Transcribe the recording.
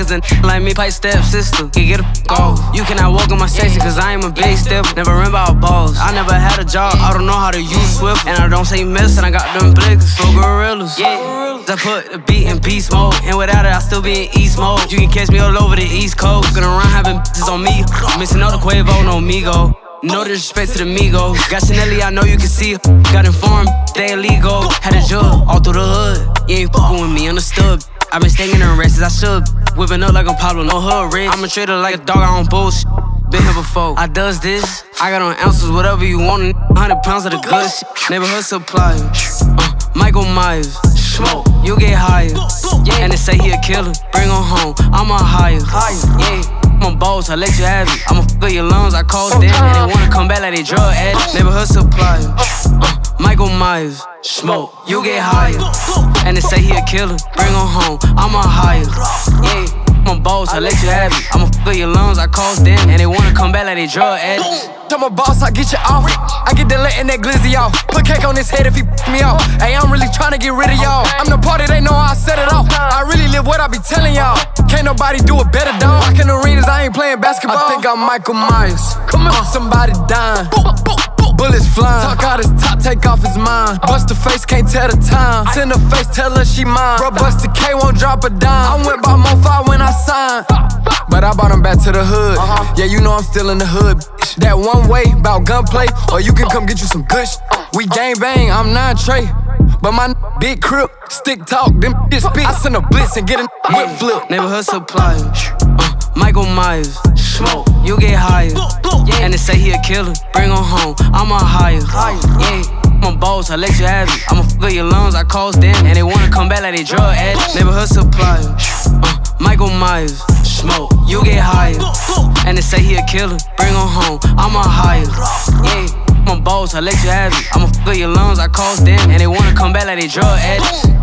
Cause a like me, pipe step sister, can get a off. You cannot walk in my section, cause I am a big step. Never ran about balls. I never had a job, I don't know how to use Swift. And I don't say miss, and I got them blickers for gorillas. Yeah, I put the beat in beast mode, and without it, I still be in East mode. You can catch me all over the East Coast. Gonna run having bitches on me. Missing all the Quavo, no Migo. No disrespect to the Migos. Got Chanelli, I know you can see. Got informed, they illegal. Had a jug all through the hood. You ain't fucking with me, understood. I been staying in races, I should. Whipping up like I'm Pablo, no hood rich. I'm a trader like a dog, I don't bullshit. Been here before, I does this. I got on ounces, whatever you want. 100 pounds of the good shit. Neighborhood supplier. Michael Myers. Smoke, you get higher. And they say he a killer. Bring on home, I'm a higher. Yeah. I'm a boss, I let you have it. I'ma fuck your lungs, I call them. And they wanna come back like they drug addicts. Neighborhood supplier. Michael Myers. Smoke, you get higher. And they say he a killer. Bring on home, I'm a higher. Yeah. I'm a boss, I let you have it. I'ma fuck your lungs, I call them. And they wanna come back like they drug addicts. I'm a boss, I get you off. I get the letting that glizzy off. Put cake on his head if he me off. Hey, I'm really tryna get rid of y'all. I'm the party, they know I set it off. I really live what I be telling y'all. Can't nobody do it better, dog. Rockin' arenas, I ain't playing basketball. I think I'm Michael Myers. Somebody dying. Bullets flying. Talk out his top, take off his mind. Bust the face, can't tell the time. Send her face, tell her she mine. Bro, bust the K, won't drop a dime. I went by Mo5 when I signed. But I brought him back to the hood. Yeah, you know I'm still in the hood. That one way, bout gunplay, or you can come get you some good shit. We gang bang, I'm 9 Trey. But my big crip, stick talk, them shit spit. I send a blitz and get a whip flip. Neighborhood supplier. Michael Myers. Smoke, you get higher. And they say he a killer. Bring on home, I'm a higher. Yeah. I'm a boss, I let you have it. I'ma fuck your lungs, I cause them. And they wanna come back like they drug addicts. Neighborhood supplier. Michael Myers. Smoke, you get higher. And they say he a killer. Bring on home, I'm a higher. Yeah, I'm a boss, I let you have it. I'ma fuck your lungs, I cause them. And they wanna come back like they drug addicts.